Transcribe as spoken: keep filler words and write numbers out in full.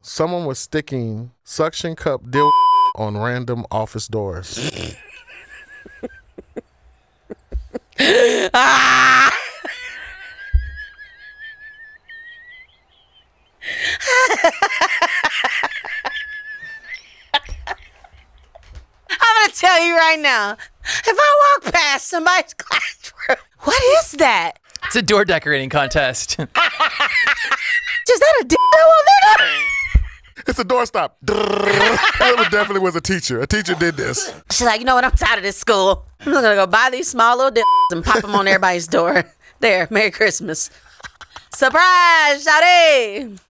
Someone was sticking suction cup dildo on random office doors. Ah! I'm gonna tell you right now, if I walk past somebody's classroom, what is that? It's a door decorating contest. Is that a dildo on there? It's a doorstop. It definitely was a teacher. A teacher did this. She's like, you know what? I'm tired of this school. I'm gonna go buy these small little dildos and pop them on everybody's door. There, Merry Christmas. Surprise, shawty.